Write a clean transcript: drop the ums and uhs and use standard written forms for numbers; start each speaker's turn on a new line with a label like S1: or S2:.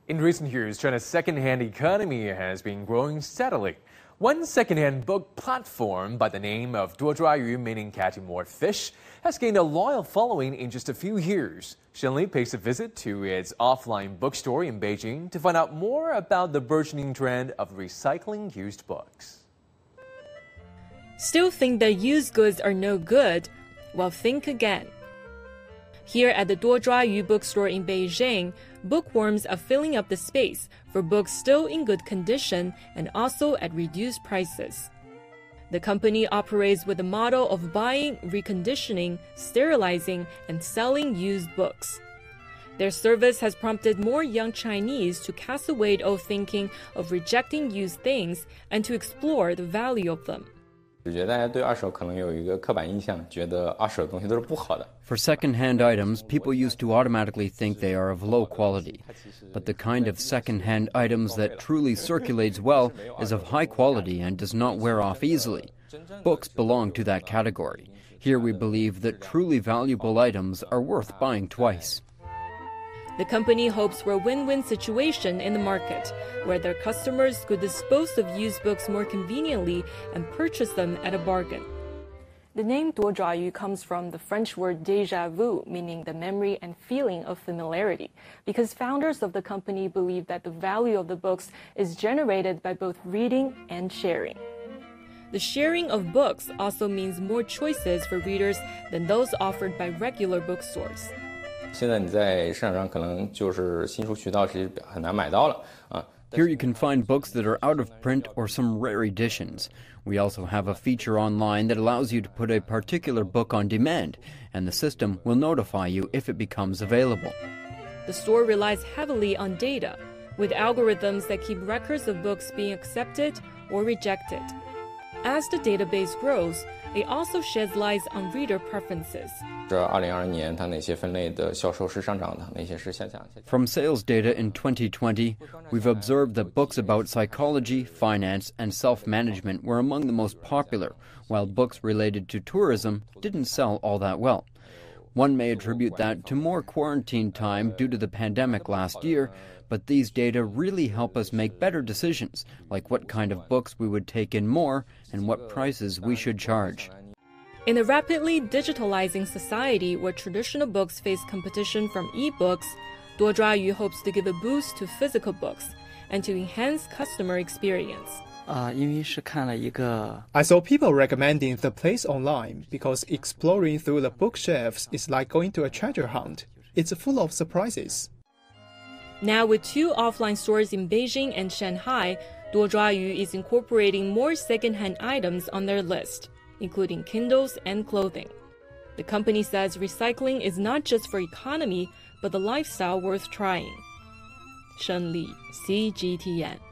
S1: In recent years, China's second-hand economy has been growing steadily. One second-hand book platform by the name of Duozhuayu, meaning catching more fish, has gained a loyal following in just a few years. Shen Li pays a visit to its offline bookstore in Beijing to find out more about the burgeoning trend of recycling used books.
S2: Still think that used goods are no good? Well, think again. Here at the Duozhuayu bookstore in Beijing, bookworms are filling up the space for books still in good condition and also at reduced prices. The company operates with a model of buying, reconditioning, sterilizing, and selling used books. Their service has prompted more young Chinese to cast away old thinking of rejecting used things and to explore the value of them.
S3: For
S4: second-hand items, people used to automatically think they are of low quality. But the kind of second-hand items that truly circulates well is of high quality and does not wear off easily. Books belong to that category. Here we believe that truly valuable items are worth buying twice.
S2: The company hopes for a win-win situation in the market, where their customers could dispose of used books more conveniently and purchase them at a bargain. The name Duozhuayu comes from the French word déjà vu, meaning the memory and feeling of familiarity, because founders of the company believe that the value of the books is generated by both reading and sharing. The sharing of books also means more choices for readers than those offered by regular bookstores.
S4: Here you can find books that are out of print or some rare editions. We also have a feature online that allows you to put a particular book on demand, and the system will notify you if it becomes available.
S2: The store relies heavily on data, with algorithms that keep records of books being accepted or rejected. As the database grows, it also sheds light on reader preferences.
S4: From sales data in 2020, we've observed that books about psychology, finance, and self-management were among the most popular, while books related to tourism didn't sell all that well. One may attribute that to more quarantine time due to the pandemic last year, but these data really help us make better decisions, like what kind of books we would take in more and what prices we should charge.
S2: In a rapidly digitalizing society where traditional books face competition from e-books, Duozhuayu hopes to give a boost to physical books and to enhance customer experience.
S5: I saw people recommending the place online because exploring through the bookshelves is like going to a treasure hunt. It's full of surprises.
S2: Now with 2 offline stores in Beijing and Shanghai, Duozhuayu is incorporating more second-hand items on their list, including Kindles and clothing. The company says recycling is not just for economy, but the lifestyle worth trying. Shen Li, CGTN.